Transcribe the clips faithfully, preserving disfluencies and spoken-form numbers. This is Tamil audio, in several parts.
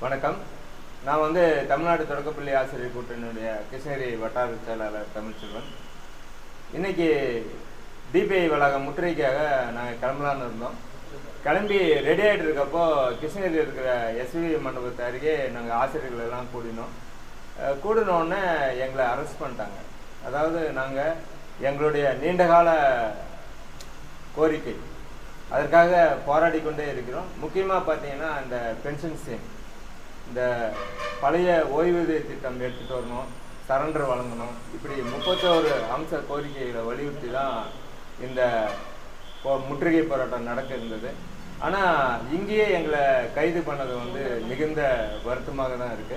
வணக்கம். நான் வந்து தமிழ்நாடு தொடக்கப்பள்ளி ஆசிரியர் கூட்டணியுடைய கிருஷ்ணகிரி வட்டார செயலாளர் தமிழ்ச்செல்வன். இன்னைக்கு டிபிஐ வளாகம் முற்றுகைக்காக நாங்கள் கிளம்பலான்னு இருந்தோம். கிளம்பி ரெடி ஆகிட்டு இருக்கப்போ கிருஷ்ணகிரியில் இருக்கிற எஸ்வி மண்டபத்தை அருகே நாங்கள் ஆசிரியர்கள் எல்லாம் கூடினோம். கூடினோடனே எங்களை அரெஸ்ட் பண்ணிட்டாங்க. அதாவது நாங்கள் எங்களுடைய நீண்டகால கோரிக்கை அதற்காக போராடி கொண்டே இருக்கிறோம். முக்கியமாக பார்த்தீங்கன்னா இந்த பென்ஷன் ஸ்கீம், இந்த பழைய ஓய்வூதிய திட்டம் எடுத்துகிட்டு வரணும், சரண்டர் வழங்கணும், இப்படி முப்பத்தோரு அம்ச கோரிக்கைகளை வலியுறுத்தி தான் இந்த முற்றுகை போராட்டம் நடக்க இருந்தது. ஆனால் இங்கேயே எங்களை கைது பண்ணது வந்து மிகுந்த வருத்தமாக தான் இருக்கு.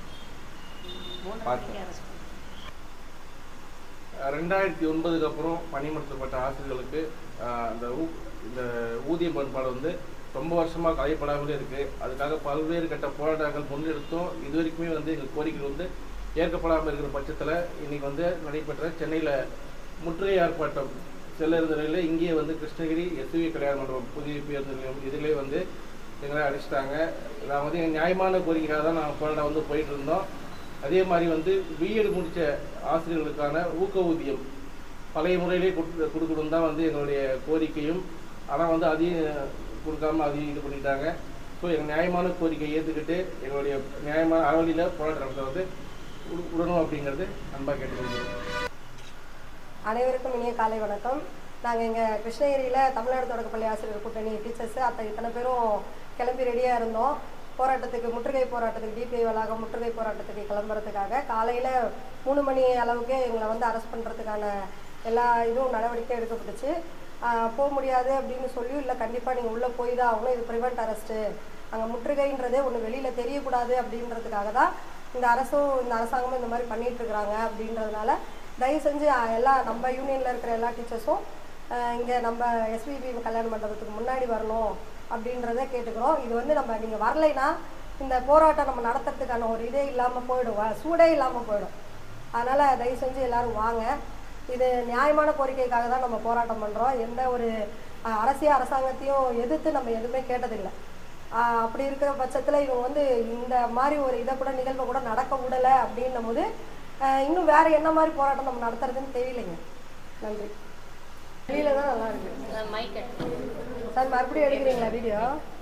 ரெண்டாயிரத்தி ஒன்பதுக்கு அப்புறம் பணியமர்த்தப்பட்ட ஆசிரியர்களுக்கு அந்த இந்த ஊதிய பண்பாடு வந்து ரொம்ப வருஷமாக கலைப்படாமலே இருக்குது. அதுக்காக பல்வேறு கட்ட போராட்டங்கள் முன்னெடுத்தோம். இது வரைக்குமே வந்து எங்கள் கோரிக்கைகள் வந்து ஏற்கப்படாமல் இருக்கிற பட்சத்தில் இன்றைக்கி வந்து நடைபெற்ற சென்னையில் முற்றுகை ஆர்ப்பாட்டம் செல்ல இருந்த நிலையில் இங்கேயே வந்து கிருஷ்ணகிரி எஸ்வி கல்யாண மண்டபம் புதிய பேருந்து நிலையம் இதிலே வந்து எங்களை அடிச்சிட்டாங்க. நான் வந்து எங்கள் நியாயமான கோரிக்கைக்காக தான் நாங்கள் போராட்டம் வந்து போயிட்டு இருந்தோம். அதே மாதிரி வந்து பிஎட் முடித்த ஆசிரியர்களுக்கான ஊக்க ஊதியம் பழைய முறையிலே கொடு கொடுக்கணும் தான் வந்து எங்களுடைய கோரிக்கையும். ஆனால் வந்து அதையும் கொடுக்காம அதையும் இது பண்ணிட்டாங்க. ஸோ எங்கள் நியாயமான கோரிக்கையை ஏற்றுக்கிட்டு எங்களுடைய நியாயமான அளவில் போராட்டத்தை வந்து விடணும் அப்படிங்கிறது அன்பாக கேட்டுக்கொள்கிறோம். அனைவருக்கும் இனிய காலை வணக்கம். நாங்கள் இங்கே கிருஷ்ணகிரியில் தமிழ்நாடு தொடக்கப்பள்ளி ஆசிரியர் கூட்டணி டீச்சர்ஸு அத்தனை இத்தனை பேரும் கிளம்பி ரெடியாக இருந்தோம். போராட்டத்துக்கு முற்றுகை போராட்டத்துக்கு டிபிஐ வளாகம் முற்றுகை போராட்டத்துக்கு கிளம்புறதுக்காக காலையில் மூணு மணி அளவுக்கு எங்களை வந்து அரெஸ்ட் பண்ணுறதுக்கான எல்லா இதுவும் நடவடிக்கை எடுக்கப்பட்டுச்சு. போக முடியாது அப்படின்னு சொல்லி, இல்லை கண்டிப்பாக நீங்கள் உள்ளே போய் தான் ஆகணும், இது ப்ரிவெண்ட் அரெஸ்ட்டு, அங்கே முற்றுகைன்றதே ஒன்று வெளியில் தெரியக்கூடாது அப்படின்றதுக்காக தான் இந்த அரசும் இந்த அரசாங்கமும் இந்த மாதிரி பண்ணிகிட்ருக்குறாங்க. அப்படின்றதுனால தயவு செஞ்சு எல்லா நம்ம யூனியனில் இருக்கிற எல்லா டீச்சர்ஸும் இங்கே நம்ம எஸ்விபி கல்யாண மண்டபத்துக்கு முன்னாடி வரணும் அப்படின்றத கேட்டுக்கிறோம். இது வந்து நம்ம நீங்கள் வரலைன்னா இந்த போராட்டம் நம்ம நடத்துறதுக்கான ஒரு இதே இல்லாமல் போயிடும், சூடே இல்லாமல் போயிடும். அதனால் தயவு செஞ்சு எல்லோரும் வாங்க. இது நியாயமான கோரிக்கைக்காக தான் நம்ம போராட்டம் பண்ணுறோம். எந்த ஒரு அரசியல் அரசாங்கத்தையும் எதிர்த்து நம்ம எதுவுமே கேட்டதில்லை. அப்படி இருக்கிற பட்சத்தில் இவங்க வந்து இந்த மாதிரி ஒரு இதை கூட நிகழ்வை கூட நடக்க விடலை அப்படின்னும் போது இன்னும் வேறு என்ன மாதிரி போராட்டம் நம்ம நடத்துறதுன்னு தெரியலைங்க. நன்றி. வெளியில தான் நல்லா இருக்கு சார். மறுபடியும் எடுக்கிறீங்களா வீடியோ?